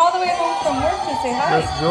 all the way home from work to say hi. Let's go.